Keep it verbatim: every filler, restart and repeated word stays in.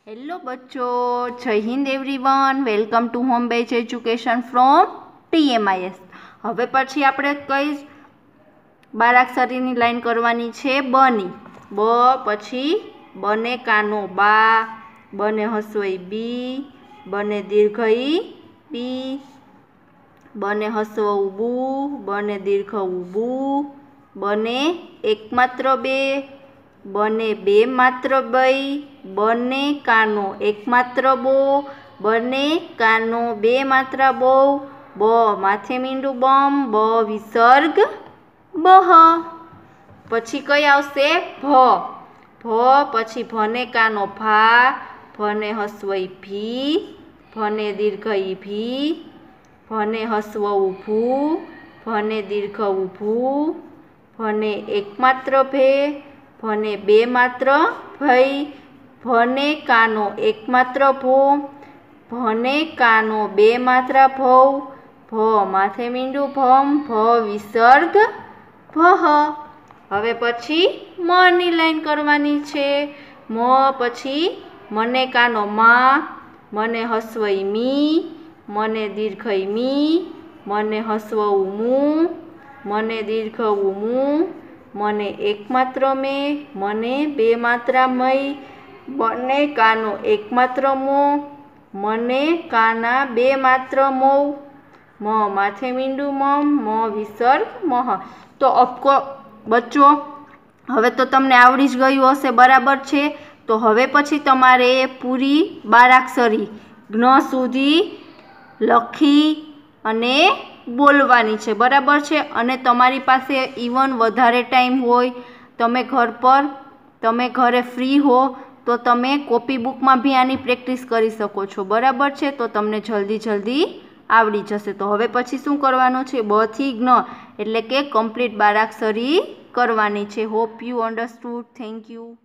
Hello बच्चों, जय हिंद everyone. Welcome to home based education from TMIS. હવે પછી આપણે કઈ બારાક્ષરીની લાઈન કરવાની છે? બની. બ પછી બને કાનો બા, બને હસવઈ બી, બને દીર્ઘઈ પી, બને હસવવું બુ, બને દીર્ઘવું બુ, બને એકમાત્ર બે, બને બે માત્ર બઈ, બને કાનો એકમાત્ર બો, બને કાનો બે માત્ર બો, બ માથે મીંડું બમ, બ વિસર્ગ બહ. પછી કઈ આવશે? ભ. ભ પછી ભને કાનો ભા, ભને હસવઈ ભી, ભને દીર્ઘઈ ભી, ભને હસવવું ભૂ, ભને દીર્ઘવું ભૂ, ભને એકમાત્ર ભે, ભને બે માત્ર ભઈ, ભને કાનો એકમાત્ર ભો, ભને કાનો બે માત્ર ભવ, ભ માથે મીંડું ભમ, ભ વિસર્ગ ભહ. હવે પછી મ ની લાઈન કરવાની છે. મ પછી મને કાનો મા, મને હસવઈ મી, મને દીર્ઘઈ મી, મને હસવવું મું, મને દીર્ઘવું મું, મને એકમાત્ર મે, મને બે માત્ર મય, મને કાનો એકમાત્ર મો, મને કાના બે માત્ર મૌ, મ માથે મીંડું મમ, મ વિસર્ગ મહ. તો ઓફકોર્સ બચ્ચો, હવે તો તમને આવડી જ ગયું હશે, બરાબર છે? તો હવે પછી તમારે પૂરી બારાક્ષરી જ્ઞ સુધી લખી અને બોલવાની છે, બરાબર છે? અને તમારી પાસે ઇવન વધારે ટાઈમ હોય, તમે ઘર પર તમે ઘરે ફ્રી હો તો તમે કોપી બુકમાં બી આની પ્રેક્ટિસ કરી શકો છો, બરાબર છે? તો તમને જલ્દી જલ્દી આવડી જશે. તો હવે પછી શું કરવાનું છે? બ થી જ્ઞ એટલે કે કમ્પ્લીટ બારાક્ષરી કરવાની છે. Hope you understood. Thank you.